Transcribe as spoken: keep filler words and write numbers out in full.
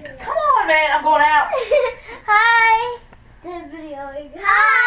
Come on, man. I'm going out. Hi. This video. Hi.